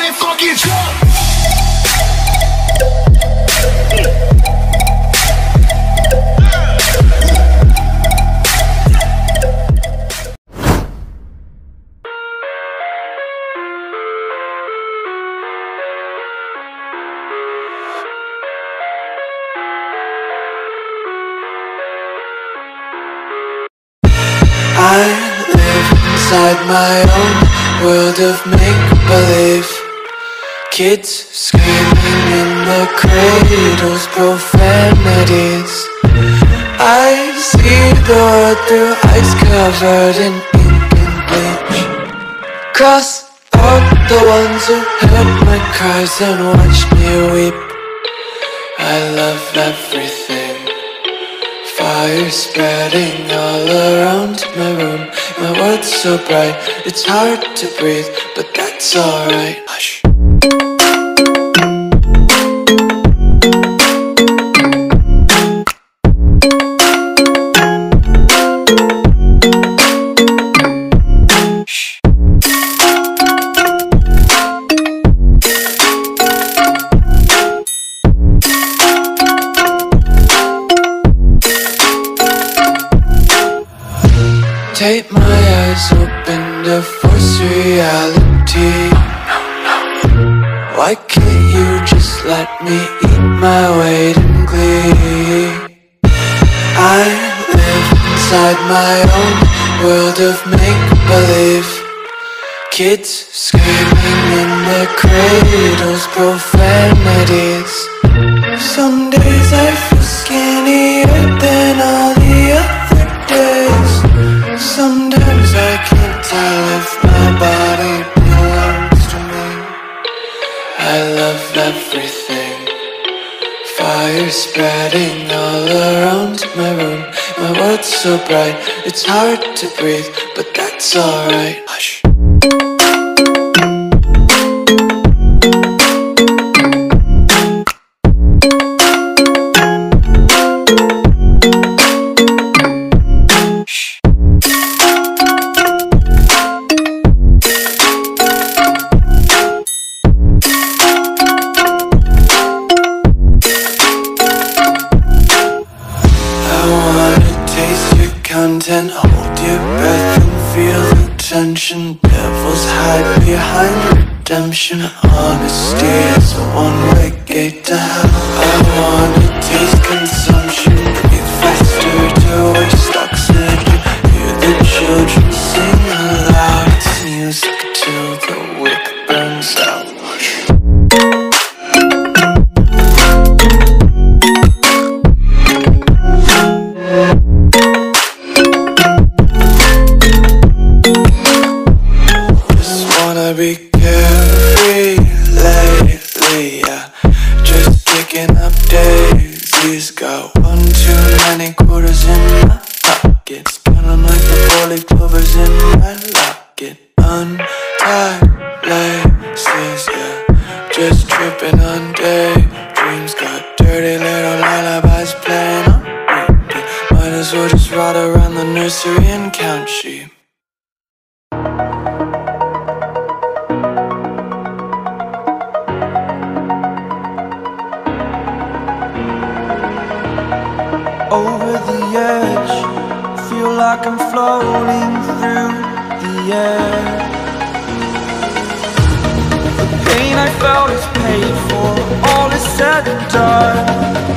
somebody fucking jump. I live inside my own world of make-believe. Kids screaming in the cradles, profanities. I see the world through eyes covered in ink and bleach. Cross out the ones who heard my cries and watched me weep. I love everything. Fire spreading all around my room. My world's so bright, it's hard to breathe, but that's alright. Hush. Tape my eyes open to force reality. Why can't you just let me eat my weight in glee? I live inside my own world of make-believe. Kids screaming in the cradles, profanities. Some days I feel skinnier than all the other days. Sometimes I can't tell if my body belongs to me. I love everything. Fire spreading all around my room. My world's so bright, it's hard to breathe, but that's alright. Hush. Content, hold your breath and feel the tension. Devils hide behind redemption. Honesty is a one-way gate to hell. I wanna taste consumption. Breathe faster to waste oxygen. Hear the children sing aloud. It's music till the wick burns out. Be carefree lately, yeah. Just kicking up daisies. Got one too many quarters in my pockets. Count 'em like the 4-leaf clovers in my locket. Untied laces, yeah. Just tripping on daydreams. Got dirty little lullabies playing on repeat. Might as well just ride around the nursery and count sheep. Over the edge, feel like I'm floating through the air. The pain I felt is paid for, all is said and done.